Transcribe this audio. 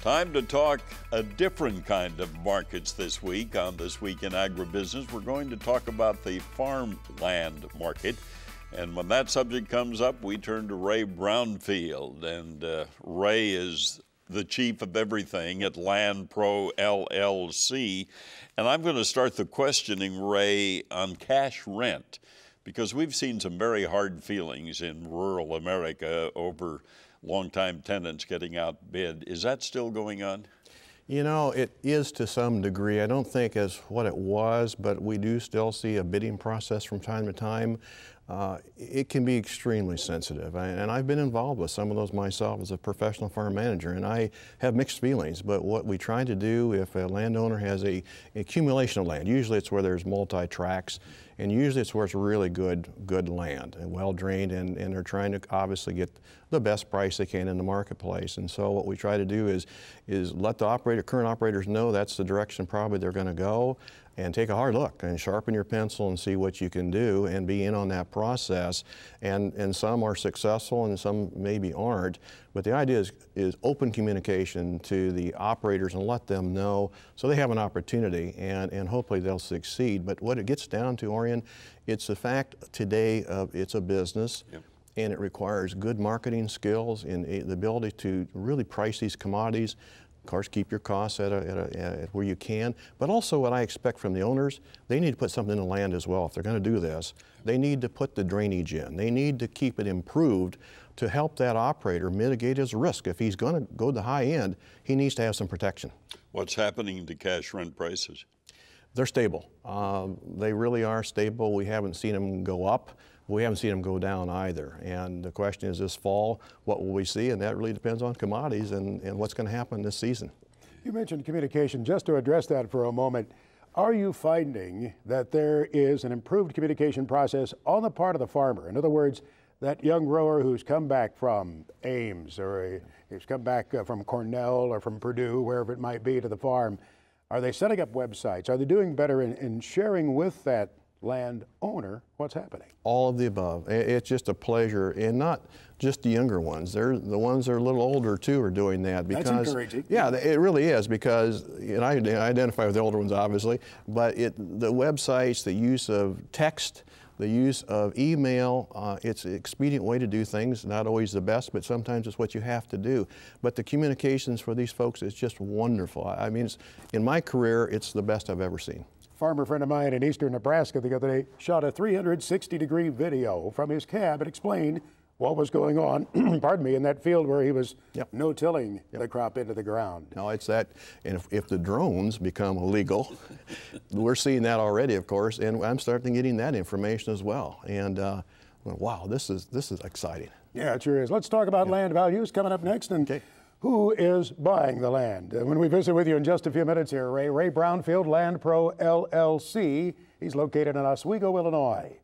Time to talk a different kind of markets this week. On This Week in Agribusiness, we're going to talk about the farmland market. And when that subject comes up, we turn to Ray Brownfield. And Ray is the chief of everything at Land Pro LLC. And I'm going to start the questioning, Ray, on cash rent, because we've seen some very hard feelings in rural America over longtime tenants getting outbid. Is that still going on? You know, it is to some degree. I don't think as what it was, but we do still see a bidding process from time to time. It can be extremely sensitive, and I've been involved with some of those myself as a professional farm manager, and I have mixed feelings. But what we try to do, if a landowner has an accumulation of land, usually it's where there's multi-tracts, and usually it's where it's really good land and well drained, and they're trying to obviously get the best price they can in the marketplace. And so what we try to do is let the current operators know that's the direction probably they're going to go, and take a hard look and sharpen your pencil and see what you can do and be in on that process. And some are successful and some maybe aren't. But the idea is open communication to the operators and let them know so they have an opportunity, and hopefully they'll succeed. But what it gets down to, Orion, it's the fact today of it's a business. Yep. And it requires good marketing skills and the ability to really price these commodities. Of course, keep your costs at where you can, but also what I expect from the owners, they need to put something in the land as well. If they're going to do this, they need to put the drainage in. They need to keep it improved to help that operator mitigate his risk. If he's going to go the high end, he needs to have some protection. What's happening to cash rent prices? They're stable. They really are stable. We haven't seen them go up. We haven't seen them go down either. And the question is this fall, what will we see? And that really depends on commodities and what's going to happen this season. You mentioned communication. Just to address that for a moment, are you finding that there is an improved communication process on the part of the farmer? In other words, that young grower who's come back from Ames or who's come back from Cornell or from Purdue, wherever it might be, to the farm, are they setting up websites? Are they doing better in sharing with that landowner what's happening? All of the above. It's just a pleasure, and not just the younger ones. They're the ones that are a little older too are doing that, because that's encouraging. Yeah, it really is, because and I identify with the older ones obviously, but the websites, the use of text, the use of email, it's an expedient way to do things, not always the best, but sometimes it's what you have to do. But the communications for these folks is just wonderful. I mean, in my career, it's the best I've ever seen. Farmer friend of mine in eastern Nebraska the other day shot a 360-degree video from his cab and explained what was going on, pardon me, in that field where he was no-tilling the crop into the ground. No, it's that, and if the drones become illegal, we're seeing that already, of course, and I'm starting getting that information as well. And wow, this is exciting. Yeah, it sure is. Let's talk about land values coming up next. And who is buying the land? When we visit with you in just a few minutes here, Ray Brownfield, Land Pro LLC. He's located in Oswego, Illinois.